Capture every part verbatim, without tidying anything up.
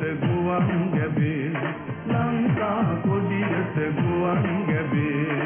ගුවන් ගැබේ ලංකා කොඩියට ගුවන් ගැබේ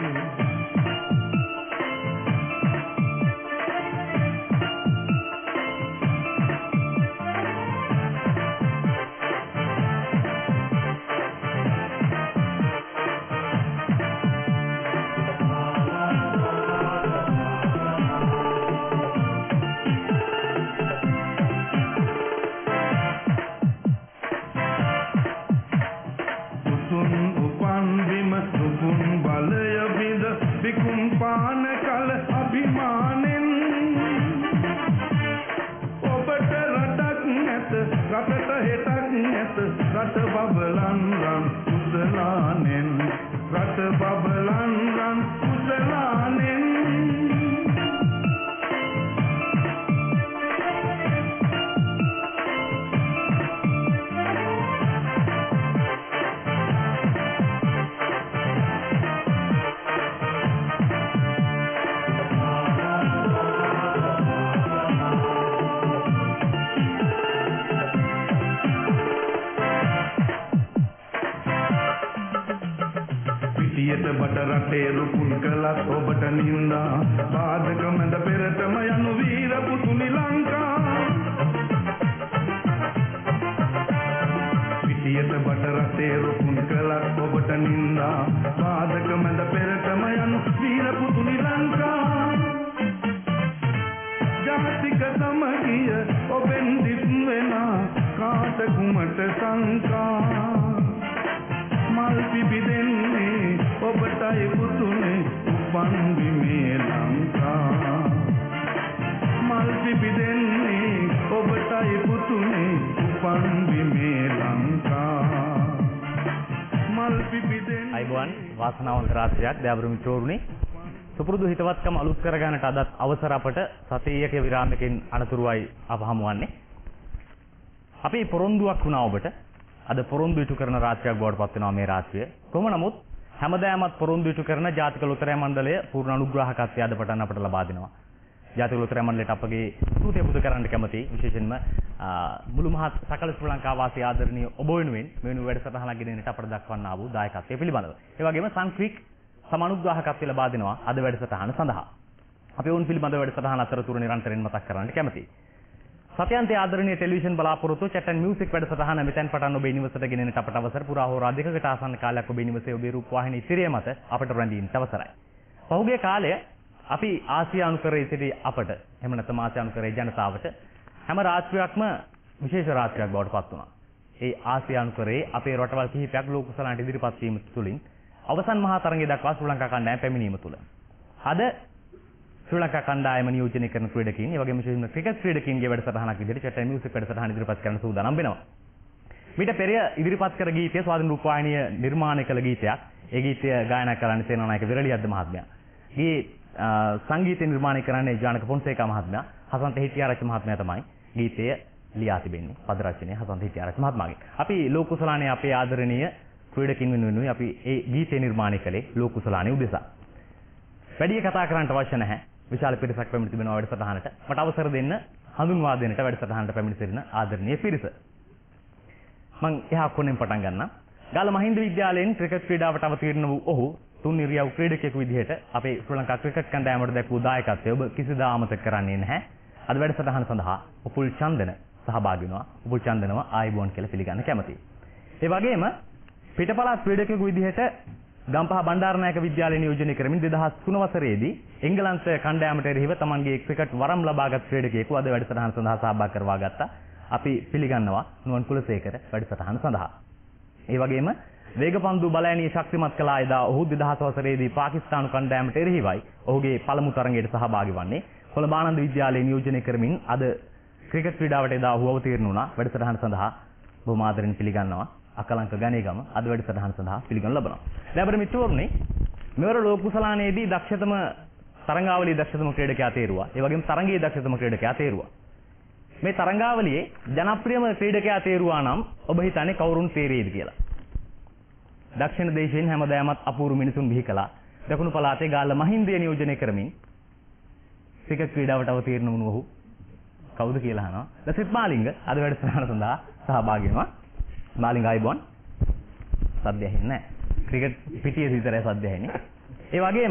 වාසනාවන්ත රාත්‍රියක් දයාබරු මිත්‍රෝරුනි සුපුරුදු හිතවත්කම අලුත් කරගන්නට අදත් අවසර අපට සතියක විරාමයකින් අනතුරුවයි අප හමුවන්නේ. අපි පොරොන්දුවක් වුණා ඔබට. අද පොරොන්දු ඉටු කරන රාත්‍රියක් බවට පත් වෙනවා මේ රාත්‍රිය. කොහොම නමුත් හැමදාමත් පොරොන්දු ඉටු කරන ජාතික ලොතරැයි මණ්ඩලය පූර්ණ අනුග්‍රහකත්වය අද පටන් අපට ලබා දෙනවා. ජාතික ලොතරැයි මණ්ඩලයට අපගේ ස්තුතිය පුද කරන්න කැමතියි. විශේෂයෙන්ම මුළු මහත් සකල ශ්‍රී ලංකා වාසී ආදරණීය ඔබ වෙනුවෙන් මෙවැනි වැඩසටහනක් ගෙනෙන්නට අපට දක්වන්නා වූ දායකත්වය පිළිබඳව. ඒ වගේම සංක්‍රීක් සමානුග්‍රහකත්වය ලබා දෙනවා අද වැඩසටහන සඳහා. අපි වුන් පිළිබඳව වැඩසටහන අතරතුර නිරන්තරයෙන් මතක් කරන්න කැමතියි. සත්‍යන්තයේ ආදරණීය ටෙලිවිෂන් බලාපොරොත්තු චැට් ඇන්ඩ් මියුසික් වැඩසටහන මෙතෙන් පටන් ඔබේ නිවසට ගෙනෙන්නට අපට අවසර පුරා හෝරා දෙකකට ආසන්න කාලයක් ඔබේ නිවසේ ඔබේ රූපවාහිනී තිරය මත අපට රැඳීමට අවසරයි. පහුගිය කාලය අපි ආසියානු කරේ සිටි අපට එහෙම නැත්නම් ආසියානු කරේ ජනතාවට හැම රාත්‍රියක්ම විශේෂ රාත්‍රියක් බවට පත් වුණා. ඒ ආසියානු කරේ අපේ රටවල් කිහිපයක් ලෝක කුසලාන්ට ඉදිරිපත් වීම තුළින් අවසන් මහා තරඟය දක්වා ශ්‍රී ලංකා කණ්ඩායම පැමිණීම තුළ අද ශ්‍රී ලංකා කණ්ඩායම නියෝජනය කරන ක්‍රීඩකයින් ඒ වගේම විශේෂයෙන්ම ක්‍රිකට් ක්‍රීඩකයින්ගේ වැඩසටහනක් විදිහට චැට් ඇන්ඩ් මියුසික් වැඩසටහන ඉදිරිපත් කරන්න සූදානම් වෙනවා. මීට පෙර ඉදිරිපත් කර ගීතය ස්වාධීන රූපවාහිනිය නිර්මාණය කළ ගීතයක්. ඒ ගීතය ගායනා කරන්නේ සේනානායක විරලියද්ද මහත්මයා. මේ සංගීත නිර්මාණය කරන්නේ ජානක පොන්සේකා මහත්මයා. හසන්ත හිටියාරච්චි මහත්මයා තමයි ගීතය ලියා තිබෙන්නේ. පද රචනය හසන්ත හිටියාරච්චි මහත්මයාගේ. අපි ලෝක කුසලානේ අපේ ආදරණීය ක්‍රීඩකින් වෙනුවෙන් අපි ඒ ගීතය නිර්මාණය කළේ ලෝක කුසලානේ උදෙසා. වැඩි කතා කරන්නට අවශ්‍ය නැහැ. විශාල පිරිසක් පැමිණ තිබෙනවා වැඩසටහනට. මට අවසර දෙන්න හඳුන්වා දෙන්නට වැඩසටහනට පැමිණ සිටින ආදරණීය පිරිස. මම එහා කොනෙන් පටන් ගන්නම්. ගාල්ල මහින්ද විද්‍යාලයෙන් ක්‍රිකට් ක්‍රීඩාවට අවතීර්ණ වූ ඔහු තුන් ඉරියව් ක්‍රීඩකයෙකු විදිහට අපේ ශ්‍රී ලංකා ක්‍රිකට් කණ්ඩායමට දැක්වූ දායකත්වය ඔබ කිසිදා අමතක කරන්නේ නැහැ. අද වැඩසටහන සඳහා උපුල් චන්දන සහභාගී වෙනවා. උපුල් චන්දනව ආයිබෝන් කියලා පිළිගන්න කැමතියි. ඒ වගේම පිටපළාත් ක්‍රීඩකයෙකු විදිහට ගම්පහ බණ්ඩාරනායක විද්‍යාලය නියෝජනය කරමින් දෙදහස් තුන වසරේදී එංගලන්ත කණ්ඩායමට එරෙහිව තමන්ගේ ක්‍රිකට් වරම් ලබාගත් ක්‍රීඩකයෙකු අද වැඩසටහන සඳහා සහභාගී කරවා ගත්තා. අපි පිළිගන්නවා නුවන් කුලසේකර වැඩසටහන සඳහා. ඒ වගේම වේගපන්දු බලයනීය ශක්තිමත් කළා එදා ඔහු දෙදහස් වසරේදී පාකිස්තානු කණ්ඩායමට එරෙහිවයි ඔහුගේ පළමු තරඟයට සහභාගී වන්නේ. කොළඹ ආනන්ද විද්‍යාලයේ නියෝජනය කරමින් අද ක්‍රිකට් ක්‍රීඩාවට එදා ඔහු අවතීර්ණ වුණා. වැඩසටහන සඳහා බොහොම ආදරෙන් පිළිගන්නවා. අකලංක ගණේගම අද වැඩසටහන සඳහා පිළිගනු ලබනවා. දැන් අපේ මිත්‍රවරුනි මෙවර ලෝක කුසලානේදී දක්ෂතම තරඟාවලියේ දක්ෂතම ක්‍රීඩකයා තේරුවා. ඒ වගේම තරඟයේ දක්ෂතම ක්‍රීඩකයා තේරුවා. මේ තරඟාවලියේ ජනප්‍රියම ක්‍රීඩකයා තේරුවා නම් ඔබ හිතන්නේ කවුරුන් තේරෙයිද කියලා? දක්ෂිණ දේශයෙන් හැමදාමත් අපූර්ව මිනිසුන් බිහි කළා. දකුණු පළාතේ ගාල්ල මහින්දය නියෝජනය කරමින් ක්‍රිකට් ක්‍රීඩාවට අවතීර්ණ වුණු ඔහු කවුද කියලා අහනවා. ලසිත් මාලිංග අද වැඩසටහන සඳහා සහභාගී වෙනවා. මාලිංග ආයිබෝන් සද්ද ඇහෙන්නේ නැහැ. ක්‍රිකට් පිටියේ විතරයි සද්ද ඇහෙන්නේ. ඒ වගේම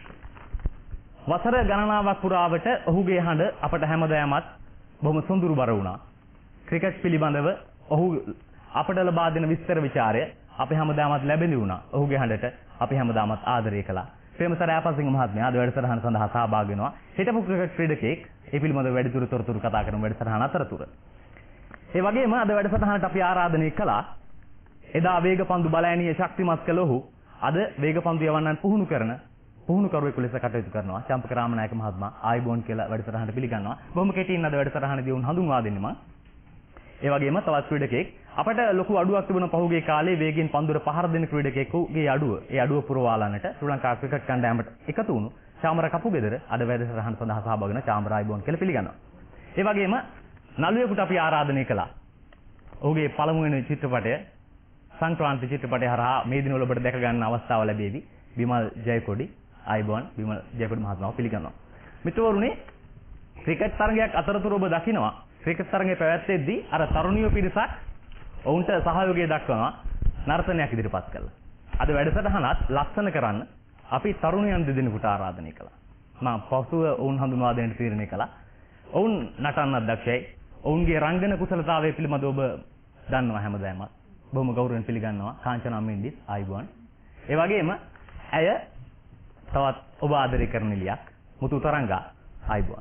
වසර ගණනාවක් පුරාවට ඔහුගේ හඬ අපට හැමදාමත් බොහොම සොඳුරුබර වුණා. ක්‍රිකට් පිළිබඳව ඔහු අපට ලබා දෙන විස්තර ਵਿਚාරය අපි හැමදාමත් ලැබෙන්නේ වුණා. ඔහුගේ හඬට අපි හැමදාමත් ආදරය කළා. ප්‍රේමසර ආපසිංහ මහත්මයා අද වැඩසටහන සඳහා සහභාගී වෙනවා. හිටපු ක්‍රිකට් ක්‍රීඩකෙක් ඒ පිළිබඳව වැඩිදුර තොරතුරු කතා කරන වැඩසටහන අතරතුර. ඒ වගේම අද වැඩසටහනට අපි ආරාධනය කළා එදා වේගපන්දු බලෑනියේ ශක්තිමත් කළ ඔහු අද වේගපන්දු යවන්නන් පුහුණු කරන පුහුණු කරුවෙකු ලෙස කටයුතු කරනවා. චම්පක රාමනායක මහත්මයා ආයිබෝන් කියලා වැඩසටහනට පිළිගන්නවා. බොහොම කෙටියෙන් අද වැඩසටහනදී උන් හඳුන්වා දෙන්නේ මම. ඒ වගේම තවත් ක්‍රීඩකෙක් අපට ලොකු අඩුවක් තිබුණ පහුගිය කාලේ වේගෙන් පන්දුර පහර දෙන ක්‍රීඩකෙකුගේ අඩුව ඒ අඩුව පුරවාලන්නට ශ්‍රී ලංකා ක්‍රිකට් කණ්ඩායමට එකතු වුණු චාමර කපුගෙදර අද වැඩසටහන සඳහා සහභාගී වෙන චාමර ආයිබෝන් කියලා පිළිගන්නවා. ඒ වගේම නළුවෙකුට අපි ආරාධනය කළා. ඔහුගේ පළමුවෙනි චිත්‍රපටය සංක්‍රාන්ති චිත්‍රපටය හරහා මේ දිනවල ඔබට දැක ගන්න අවස්ථාව ලැබෙවි. බිමල් ජයකොඩි ආයිබෝන් බිමල් ජයකොඩි මහත්මයාව පිළිගන්නවා. මිත්‍රවරුනි ක්‍රිකට් තරගයක් අතරතුර ඔබ දකිනවා ක්‍රිකට් තරගයේ පැවැත්වෙද්දී අර තරුණිය පිරිසක් ඔවුන්ට සහයෝගය දක්වනවා නර්තනයක් ඉදිරිපත් කළා. අද වැඩසටහනත් ලස්සන කරන්න අපි තරුණයන් දෙදෙනෙකුට ආරාධනය කළා. මම පසුව ඔවුන් හඳුන්වා දෙන්න තීරණය කළා. ඔවුන් නටන්න දක්ෂයි. ඔවුන්ගේ රංගන කුසලතාවය පිළිබඳව ඔබ දන්නවා හැමදාමත්. බොහොම ගෞරවයෙන් පිළිගන්නවා කාංචනා මෙන්ඩිස් ආයිබෝන්. ඒ වගේම ඇය තවත් ඔබ ආදරය කරන නිලියක් මුතු තරංගා ආයිබෝන්.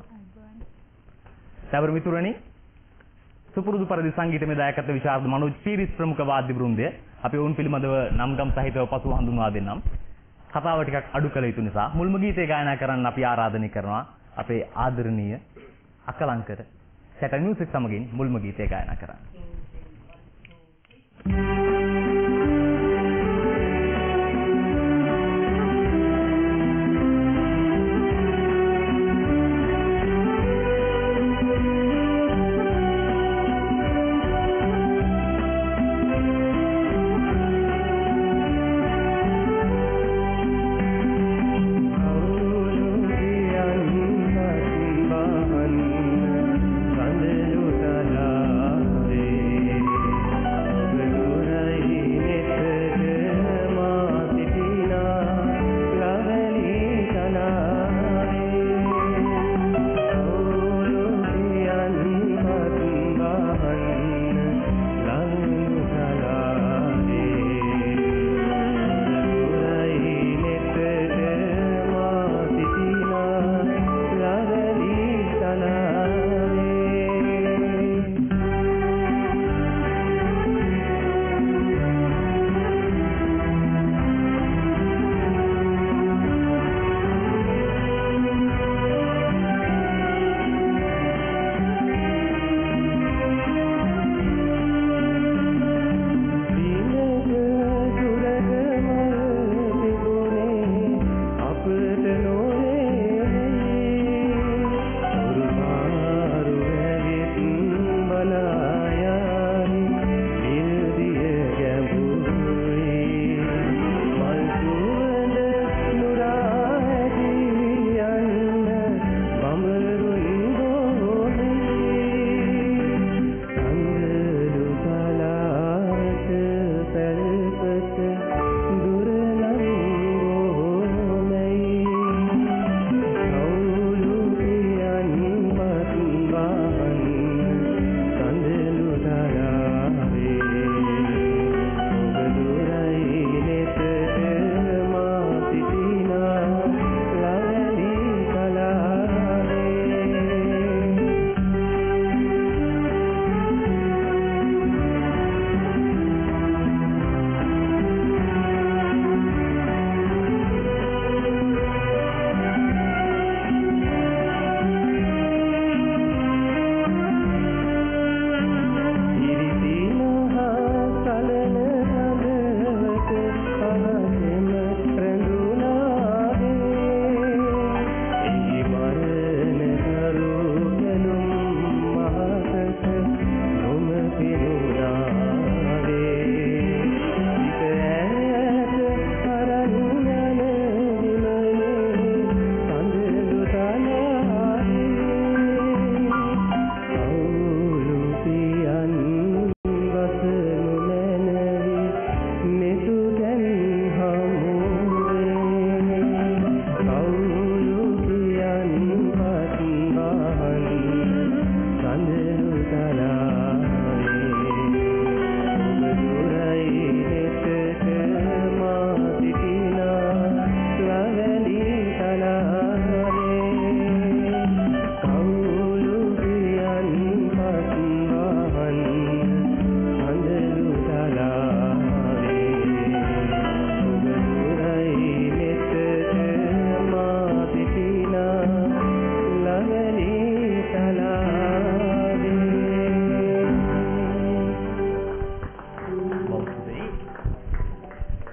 සබර මිතුරනි සුපුරුදු පරිදි සංගීතමය දායකත්ව විශාරද මනෝජ් පීරිස් ප්‍රමුඛ වාද්‍ය වෘන්දය අපි ඔවුන් පිළිබඳව නම්ගම් සහිතව පසුව හඳුන්වා දෙන්නම්. කතාව ටිකක් අඩු කළ යුතු නිසා මුල්ම ගීතය ගායනා කරන්න අපි ආරාධනය කරනවා අපේ ආදරණීය අකලංකර සැට මියුසික් සමගින් මුල්ම ගීතය ගායනා කරන්න. Hey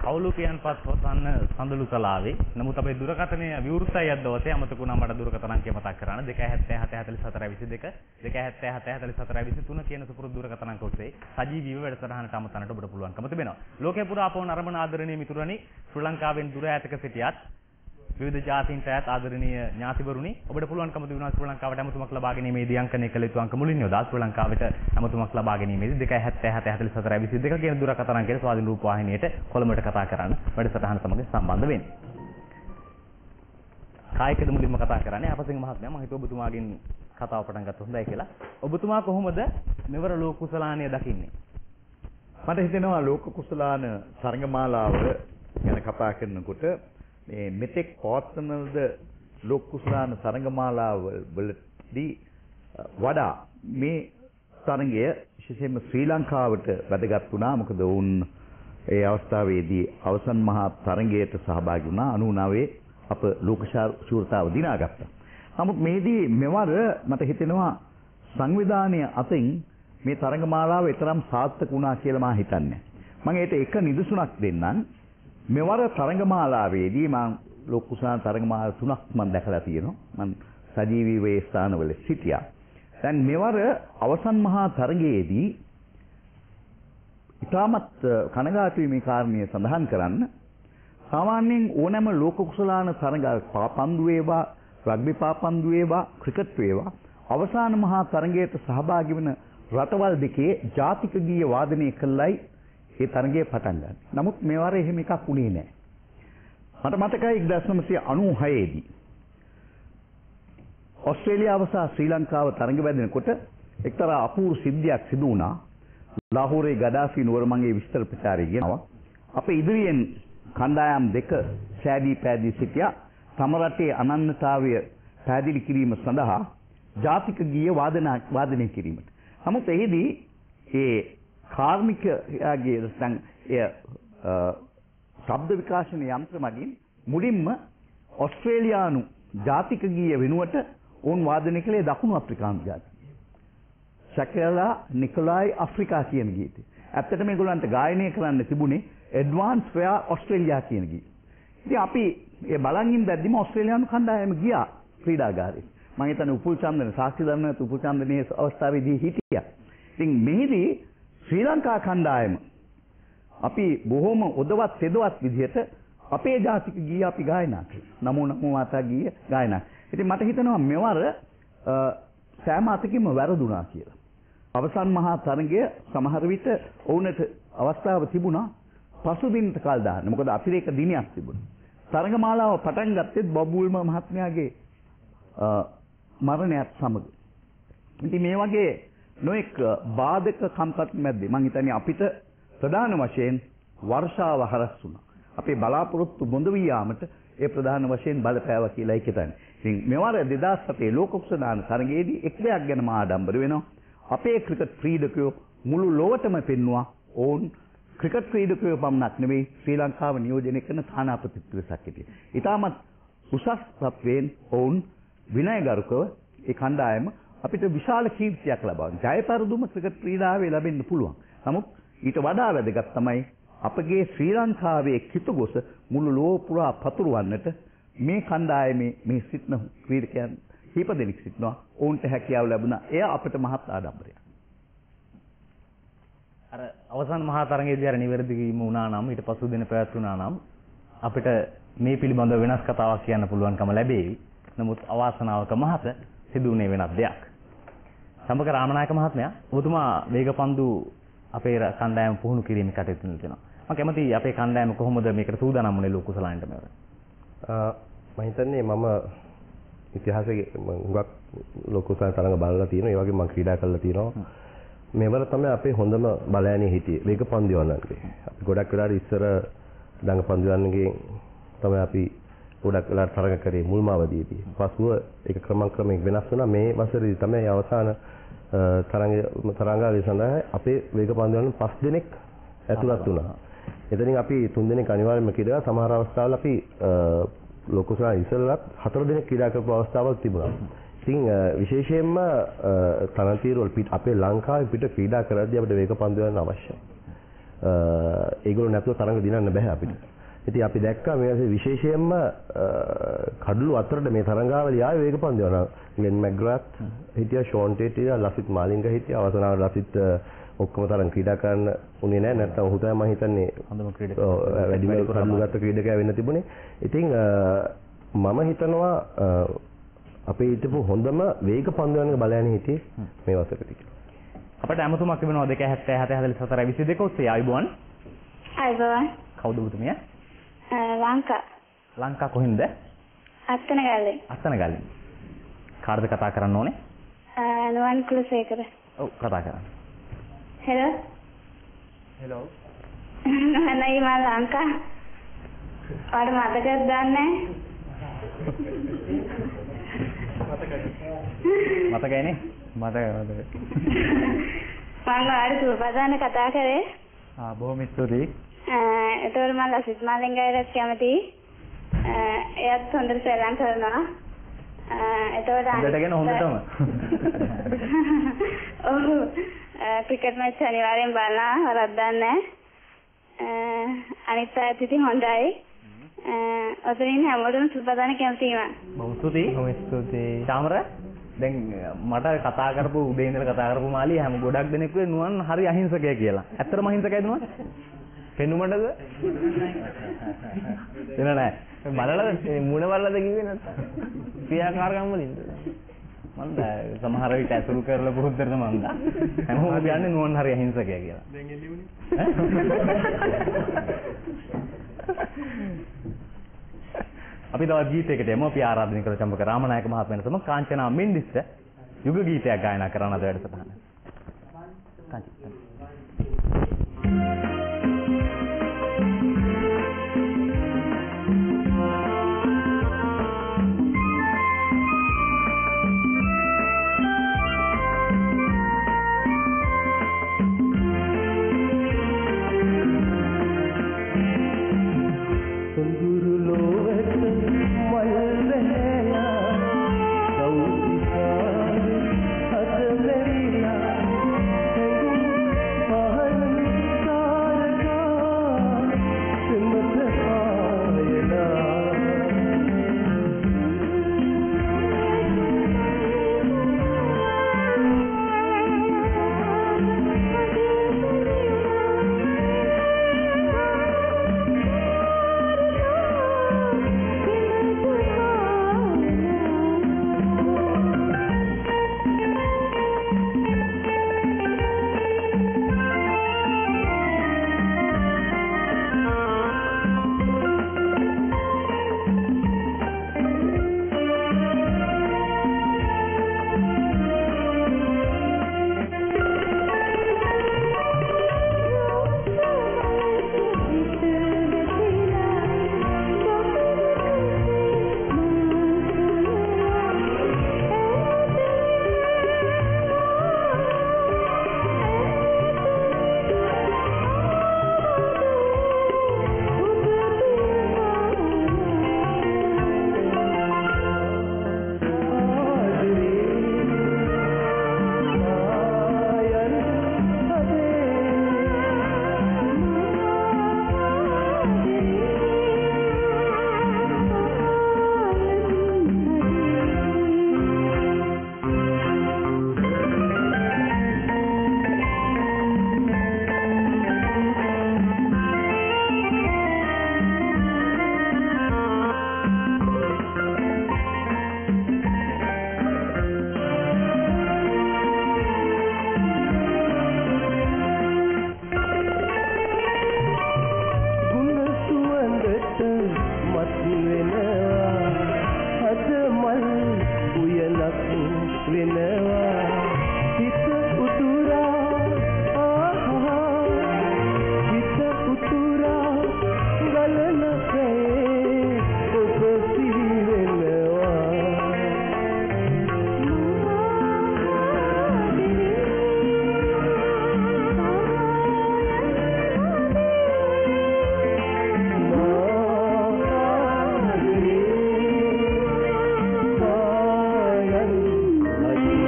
කවුළු කියන්පත් වසන්න සඳලු කලාවේ. නමුත් අපේ දුරකථනයේ විවෘතයි අදවසේ අමතකුණා මට දුරකථන අංකය මතක් කරන්න දෙක හැත්තෑ හත හතළිස් හතර විසි දෙක දෙක හැත්තෑ හත හතළිස් හතර විසි තුන කියන සුපුරුදු දුරකථන අංක ඔස්සේ සජීවීව වැඩසටහනට අමතන්නට ඔබට පුළුවන්කම තිබෙනවා. ලෝකේ පුරා අපව නරඹන ආදරණීය මිතුරනි ශ්‍රී ලංකාවෙන් දුර ඈතක සිටියත් විවිධ ජාතීන්ට ඈත් ආදරණීය ඥාතිවරුනි ඔබට පුළුවන්කම තිබෙනවා ශ්‍රී ලංකාවට ඇමතුමක් ලබා ගැනීමේදී අංකණය කළ යුතු අංක මුලින් යොදා ශ්‍රී ලංකාවට ඇමතුමක් ලබා ගැනීමේදී දෙක හැත්තෑ හත හතළිස් හතර විසි දෙක කියන දුරකථන අංකයට ස්වාධීන රූප වාහිනියට කොළඹට කතා කරන්න වැඩසටහන සමග සම්බන්ධ වෙන්න. කායිකද මුලින්ම කතා කරන්නේ අපසිංහ මහත්මයා මම හිතුවා ඔබතුමාගෙන් කතාව පටන් ගත්තොත් හොඳයි කියලා. ඔබතුමා කොහොමද මෙවර ලෝක කුසලානිය දකින්නේ? මට හිතෙනවා ලෝක කුසලාන තරඟමාලාව ගැන කතා කරනකොට මේ මෙතෙක් පවත්වනද ලෝක කුසලාන තරඟමාලාව වලදී වඩා මේ තරඟය විශේෂයෙන්ම ශ්‍රී ලංකාවට වැදගත් වුණා. මොකද වුන් ඒ අවස්ථාවේදී අවසන් මහා තරඟයට සහභාගී වුණා. අනූනවයේ අප ලෝක ශූරතාව දිනාගත්තා. නමුත් මේදී මෙවර මට හිතෙනවා සංවිධානයේ අතින් මේ තරඟමාලාව ඊතරම් සාර්ථක වුණා කියලා මම හිතන්නේ. මම ඒකට එක නිදසුනක් දෙන්නම්. මෙවර තරඟමාලාවේදී මම ලෝක කුසලාන තරඟමාලා තුනක් මම දැකලා තියෙනවා. මම සජීවීව ඒ ස්ථානවල සිටියා. දැන් මෙවර අවසන් මහා තරඟයේදී ඉතාමත් කනගාටුයි මේ කාරණය සඳහන් කරන්න. සාමාන්‍යයෙන් ඕනෑම ලෝක කුසලාන තරඟ පාපන්දු වේවා, රග්බි පාපන්දු වේවා, ක්‍රිකට් වේවා අවසාන මහා තරඟයට සහභාගී වන රටවල් දෙකේ ජාතික ගීය වාදනය කළයි ඒ තරඟය පටන් ගන්න. නමුත් මේ වාරේ එහෙම එකක් වුණේ නැහැ. මට මතකයි එක්දාස් නවසිය අනූහය දී ඕස්ට්‍රේලියාව සහ ශ්‍රී ලංකාව තරඟ වැදෙනකොට එක්තරා අපූර්ව සිද්ධියක් සිදු වුණා. ලාහෝරේ ගඩාෆි නුවර මංගේ විස්තර ප්‍රචාරය ගෙනවා. අපේ ඉදිරියෙන් කණ්ඩායම් දෙක සෑදී පෑදී සිටියා. තම රටේ අනන්‍යතාවය පැහැදිලි කිරීම සඳහා ජාතික ගීය වාදන වාදනය කිරීමට. නමුත් එහිදී ඒ කාර්මිකයාගේ නැත්නම් එය ශබ්ද විකාශන යන්ත්‍ර මගින් මුලින්ම ඕස්ට්‍රේලියානු ජාතික ගීය වෙනුවට ඔවුන් වාදනය කළේ දකුණු අප්‍රිකානු ජාතික. ශකලා නිකොලායි අප්‍රිකා කියන ගීතය. ඇත්තටම මේගොල්ලන්ට ගායනය කරන්න තිබුණේ ඇඩ්වාන්ස් ෆෙයා ඕස්ට්‍රේලියා කියන ගීත. ඉතින් අපි ඒ බලන් ඉඳද්දිම ඕස්ට්‍රේලියානු කණ්ඩායම ගියා ක්‍රීඩාගාරේ. මම හිතන්නේ උපුල් චන්දන සාක්ෂි දරන උපුල් චන්දනයේ අවස්ථාවේදී හිටියා. ඉතින් මෙහිදී ශ්‍රී ලංකා කණ්ඩායම අපි බොහොම උදවත් සෙදවත් විදිහට අපේ ජාතික ගීය අපි ගායනා කළා. නමෝ නමෝ මාතා ගීය ගායනා. ඉතින් මට හිතෙනවා මෙවර සෑම අතකින්ම වැරදුනා කියලා. අවසන් මහා තරඟය සමහර විට ඔවුන්ට අවස්ථාව තිබුණා පසුදිනට කල් දාන්න. මොකද අතිරේක දිනයක් තිබුණා. තරඟමාලාව පටන් ගත්තෙත් බබුල්ම මහත්මයාගේ මරණයත් සමග. ඉතින් මේ වගේ නොඑක් බාධක කම්කටොළු මැද්දේ මම හිතන්නේ අපිට ප්‍රධාන වශයෙන් වර්ෂාව හරස් වුණා. අපේ බලාපොරොත්තු බොඳ වී යාමට ඒ ප්‍රධාන වශයෙන් බලපෑවා කියලා ඒක හිතන්නේ. ඉතින් මෙවර දෙදාස් හතේ ලෝක කුසලාන තරඟයේදී එක් දෙයක් ගැන මා ආඩම්බර වෙනවා. අපේ ක්‍රිකට් ක්‍රීඩකයෝ මුළු ලොවටම පෙන්වුවා ඕන් ක්‍රිකට් ක්‍රීඩකයෝ පමණක් නෙවෙයි ශ්‍රී ලංකාව නියෝජනය කරන තානාපති පිරිසක් හිටියේ. ඊටමත් උසස් තත්වයෙන් ඔවුන් විනයගරුකව ඒ කණ්ඩායම අපිට විශාල කීර්තියක් ලබනවා. ජයපරදුම ක්‍රිකට් ක්‍රීඩාවේ ලැබෙන්න පුළුවන්. නමුත් ඊට වඩා වැදගත් තමයි අපගේ ශ්‍රී ලංකාවේ කිතුගොස මුළු ලෝක පුරා පතුරවන්නට මේ කණ්ඩායමේ මේ සිටින ක්‍රීඩකයන් කීප දෙනෙක් සිටිනවා. ඔවුන්ට හැකියාව ලැබුණා. එය අපිට මහත් ආඩම්බරයක්. අර අවසන් මහා තරඟයේදී අර නිවැරදි වීම වුණා නම් ඊට පසු දින පැවැත්වුණා නම් අපිට මේ පිළිබඳව වෙනස් කතාවක් කියන්න පුළුවන්කම ලැබෙයි. නමුත් අවාසනාවක මහත සිදුුනේ වෙනත් දෙයක්. සම්බක රාමනායක මහත්මයා ඔබතුමා වේගපන්දු අපේ කණ්ඩායම පුහුණු කිරීමේ කටයුතු කරනවා. මම කැමතියි අපේ කණ්ඩායම කොහොමද මේකට සූදානම් වුනේ ලෝක කුසලානට මෙවර? මම හිතන්නේ මම ඉතිහාසයේ හුඟක් ලෝක කුසලාන තරඟ බලලා තියෙනවා. ඒ වගේම මම ක්‍රීඩා කරලා තියෙනවා. මෙවර තමයි අපේ හොඳම බලයන්නේ හිටියේ වේගපන්දු යවන්නන්ගේ. අපි ගොඩක් වෙලාවට ඉස්සර දඟපන්දු යන්නගේ තමයි අපි ගොඩක් වෙලාවට තරඟ කරේ මුල්ම අවදීදී. පසුව ඒක ක්‍රමක්‍රමයෙන් වෙනස් වුණා. මේ වසරේදී තමයි අවසාන තරඟ තරඟාවේ සඳහා අපේ වේගපන්දු යන පස් දෙනෙක් ඇතුළත් වුණා. එතනින් අපි තුන් දෙනෙක් අනිවාර්යයෙන්ම ක්‍රීඩා සමහර අවස්ථාවල අපි ලෝක කුසලාන ඉස්සෙල්ලත් හතර දෙනෙක් ක්‍රීඩා කරපු අවස්ථාවල් තිබුණා. ඉතින් විශේෂයෙන්ම තරණතීර වල පිට අපේ ලංකාවේ පිට ක්‍රීඩා කරද්දී අපිට වේගපන්දු යන අවශ්‍යයි. ඒගොල්ලෝ නැතුව තරඟ දිනන්න බෑ අපිට. ඉතින් අපි දැක්කා මේ විශේෂයෙන්ම කඩළු අතරට මේ තරඟාවලිය ආවේ වේග පන්දු යනවා. ග්ලෙන් මැග්‍රාත් හිටියා, ෂෝන් ටේට් හිටියා, ලසිත් මාලිංග හිටියා. අවසානයේ ලසිත් ඔක්කොම තරම් ක්‍රීඩා කරන්න උනේ නැහැ. නැත්නම් ඔහු තමයි මම හිතන්නේ හොඳම ක්‍රීඩක. වැඩිම කඩළු ගත්ත ක්‍රීඩකයා වෙන්න තිබුණේ. ඉතින් මම හිතනවා අපේ හිටපු හොඳම වේග පන්දු යන බලයන් හිටියේ මේ වසරේදී. අපිට අමතුමක් තිබෙනවා දෙක හැත්තෑ හත හතළිස් හතර විසි දෙක ඔස්සේ ආයිබෝන්. ආයිබෝන්. කවුද පුතුමිය? ලංකා. ලංකා කොහෙන්ද? අත්තනගල්ලේ. අත්තනගල්ලේ. කාටද කතා කරන්න ඕනේ? නුවන් කුලසේකර. ඔව් කතා කරන්න. හෙලෝ. හෙලෝ. නයි මම ලංකා. ඔයාලට මතකද දන්නේ? මතකයිනේ? මතකයි මතකයි. මම ඔයාලට සුබපදන්න කතා කරේ. ආ බොහොම ස්තුතියි. එතකොට මම ලසිත් මාලිංගයරත් කැමතියි. එයාත් හොඳට සෙල්ලම් කරනවා. එතකොට හොඳටගෙන හොඳටම. ඔව්. ක්‍රිකට් මැච් අනිවාර්යෙන් බලනවා. වරද්දක් නැහැ. අනිත් අයත් ඉතින් හොඳයි. ඔතනින් හැමෝටම සුබපදන්න කැමතියි මම. බොහොම ස්තුතියි. බොහොම ස්තුතියි. චාමර දැන් මට කතා කරපු උදේ ඉඳලා කතා කරපු මාළි හැම ගොඩක් දෙනෙක් කිව්වේ නුවන් හරි අහිංසකයා කියලා. ඇත්තටම අහිංසකයිද නුවන්? පෙනුමඩද? එන නෑ. බලලාද මුණ බලලාද කිව්වේ නැත්නම්? ක්‍රියාකාරකම් වලින්ද? මම සමහර විට අසුරු කරලා පුරුද්දට මම දා. හැමෝම කියන්නේ නුවන් හරි අහිංසකයා කියලා. දැන් එළි උනේ. අපි තවත් ගීතයකට යමු. අපි ආරාධනය කළ චම්පක රාමනායක මහත්මයාට සම කාංචනා මෙන්ඩිස්ට යුග ගීතයක් ගායනා කරන අද වැඩසටහන. කාංචනා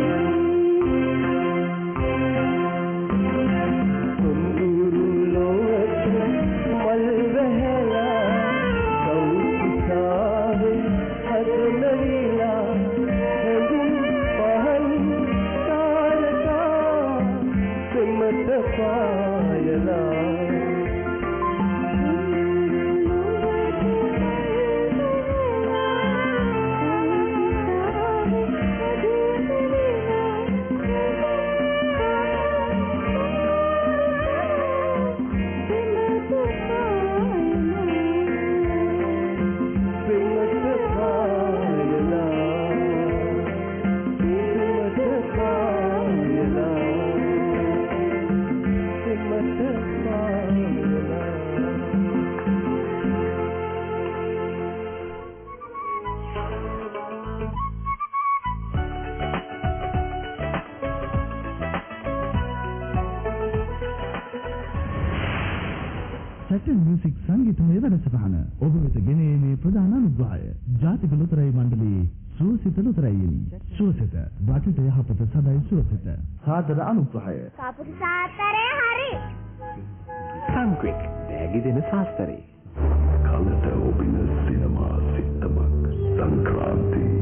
Lord. සැටන් මියුසික් සංගීතමය වැඩසටහන ඔබ වෙත ගෙනීමේ ප්‍රධාන අනුග්‍රහය ජාතික ලොතරැයි මණ්ඩලයේ සුවසිත ලොතරැයිනි. සුවසිත රටට යහපත සදයි සුවසිත. සාදර අනුග්‍රහය. කපුටි සාස්තරේ හරි. සංක්‍රික් දෑගි දෙන සාස්තරේ. කලට ඔබින සිනමා සිත්තමක් සංක්‍රාන්ති